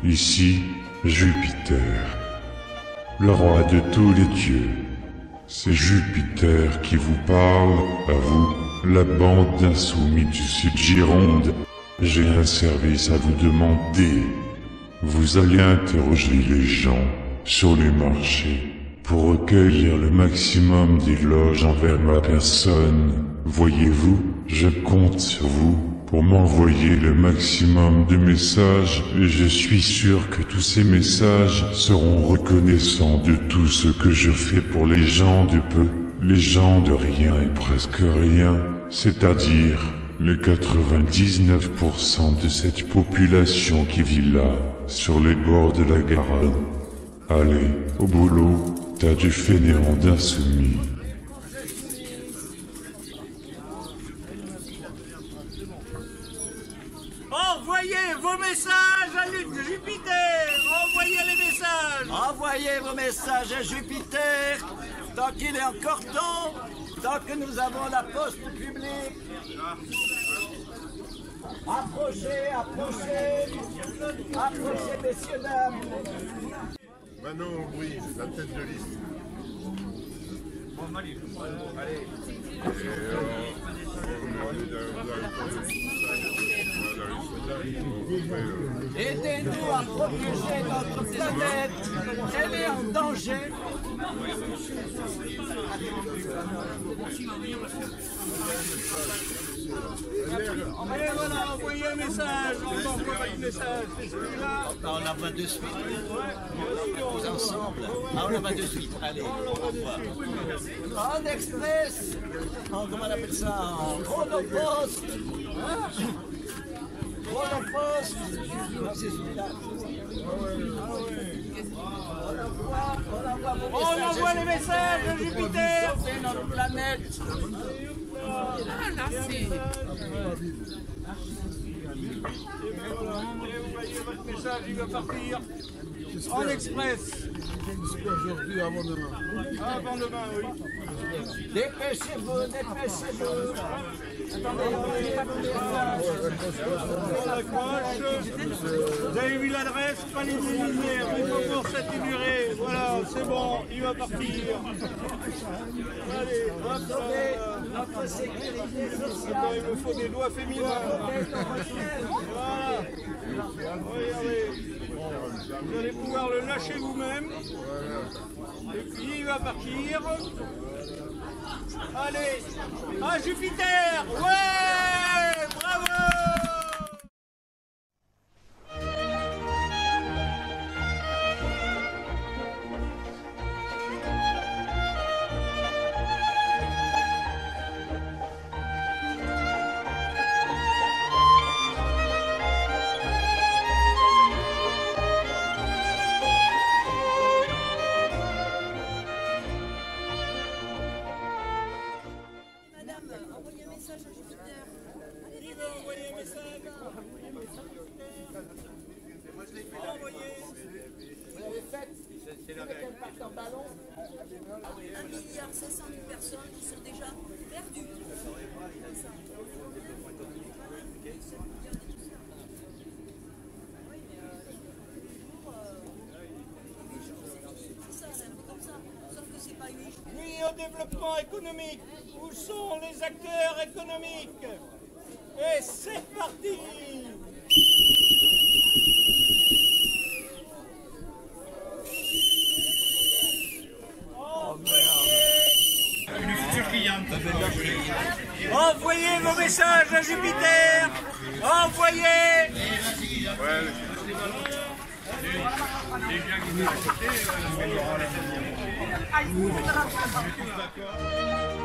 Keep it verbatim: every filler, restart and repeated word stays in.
Ici, Jupiter, le roi de tous les dieux. C'est Jupiter qui vous parle, à vous, la bande d'insoumis du Sud-Gironde. J'ai un service à vous demander. Vous allez interroger les gens sur les marchés pour recueillir le maximum d'éloges envers ma personne. Voyez-vous, je compte sur vous pour m'envoyer le maximum de messages et je suis sûr que tous ces messages seront reconnaissants de tout ce que je fais pour les gens de peu, les gens de rien et presque rien, c'est-à-dire les quatre-vingt-dix-neuf pour cent de cette population qui vit là, sur les bords de la Garonne. Allez, au boulot, t'as du fainéant d'insoumis. Envoyez vos messages à Jupiter! Envoyez les messages! Envoyez vos messages à Jupiter tant qu'il est encore temps, tant que nous avons la poste publique. Approchez, approchez, approchez, messieurs, dames. Manon Aubry, la tête de liste. Allez. Aidez-nous à protéger notre planète. Elle est en danger. Et voilà, envoyez un message. On envoie un message. C'est celui-là. On l'envoie de suite. Tous ensemble. Ah, on l'envoie de suite. Allez, on envoie. En express. En, comment on appelle ça? En chronopost. Hein? Chronopost. Non, c'est celui-là. On envoie les messages de Jupiter. C'est notre planète. Ah, là, c'est... Vous voyez votre message, il va partir en express. Aujourd'hui, avant demain. Avant demain, oui. Dépêchez-vous, dépêchez-vous. Attendez, On accroche. Vous avez vu l'adresse, pas les lumières, il faut pour s'atténuer. Voilà, c'est bon, il va partir. Allez, hop, notre sécurité attends, sociale. il me faut des doigts féminins. Voilà. Regardez. Vous allez pouvoir le lâcher vous-même. Et puis il va partir. Allez, à Jupiter. Ouais, bravo. Envoyez un message à Jupiter. Qui veut envoyer un message? Envoyez. Vous l'avez fait? C'est qu'elle parte en ballon. un milliard cinq cent mille personnes qui sont déjà perdues. Oui, mais c'est ça, c'est un peu comme ça. Sauf que c'est pas huit jours. Nuit au développement économique. Où sont les acteurs économiques? Et c'est parti! Envoyez vos messages à Jupiter. Envoyez. Ouais.